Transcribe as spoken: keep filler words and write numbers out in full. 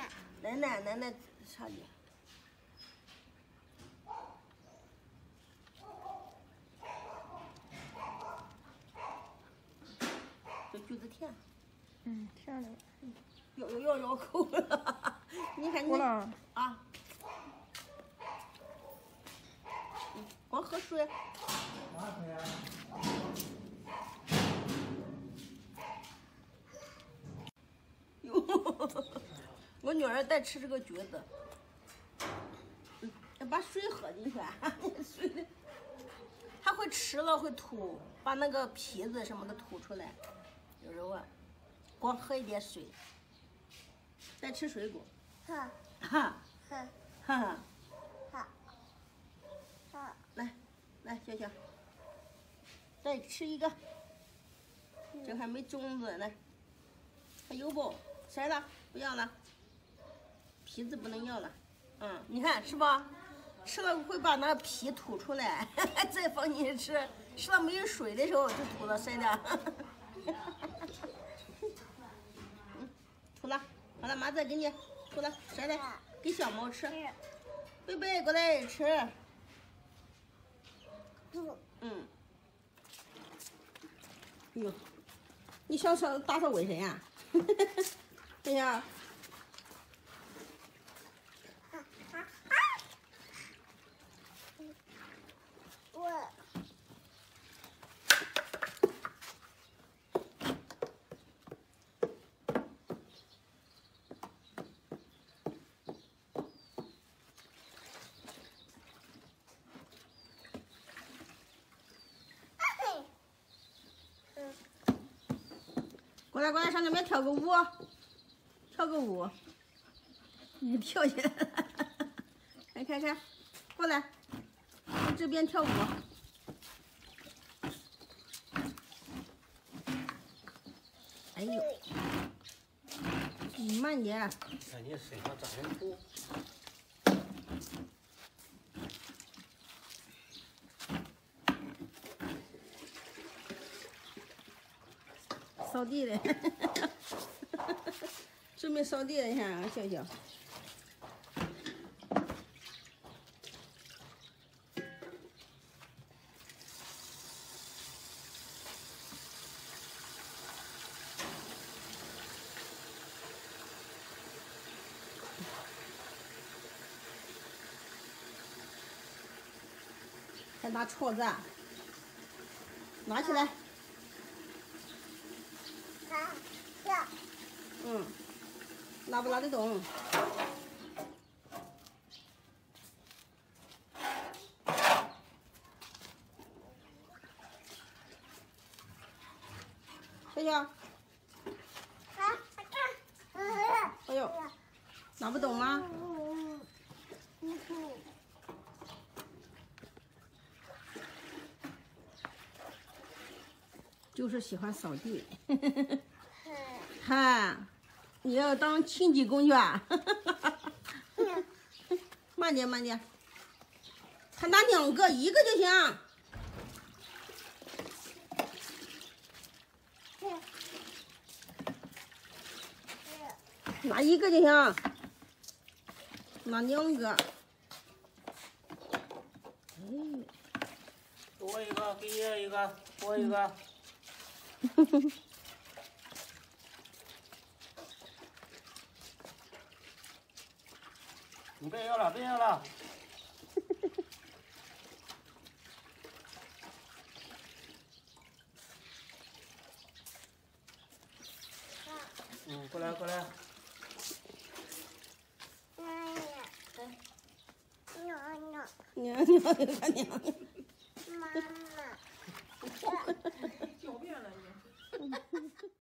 奶奶奶奶奶啥的？这橘子甜。 嗯，甜的。 咬咬咬咬口了，你看你了啊，嗯，光喝水。哟，我女儿在吃这个橘子，嗯，要把水喝进去，水，她会吃了会吐，把那个皮子什么的吐出来，有时候啊，光喝一点水。再吃水果， 哈哈哈哈哈哈， 来来，小小，再吃一个，这还没种子呢，还有不？摘了，不要了，皮子不能要了。嗯，你看是吧？吃了会把那皮吐出来，再放进去吃。吃了没有水的时候就吐了，晒的。嗯，吐了。好了，妈再给你出来摘来，给小猫吃。贝贝过来吃。嗯。哎呦，你想上打扫卫生呀？对呀。 我。 过来过来，上那边跳个舞，跳个舞，你跳起来了，看看看，过来，在这边跳舞。哎呦，你慢点。 看你身上沾点土。 扫地的，准备扫地了，你看，笑笑。还拿锹子，拿起来。嗯，拉不拉得动？小小，哎呦，拉不动吗？就是喜欢扫地。哈，你要当清洁工去啊？慢点慢点，他拿两个，一个就行。拿一个就行，拿两个。 嗯，给我一个，给爷一个，给我一个。你别要了，别要了。嗯，过来过来。 娘娘， 娘娘有个娘娘。 妈妈。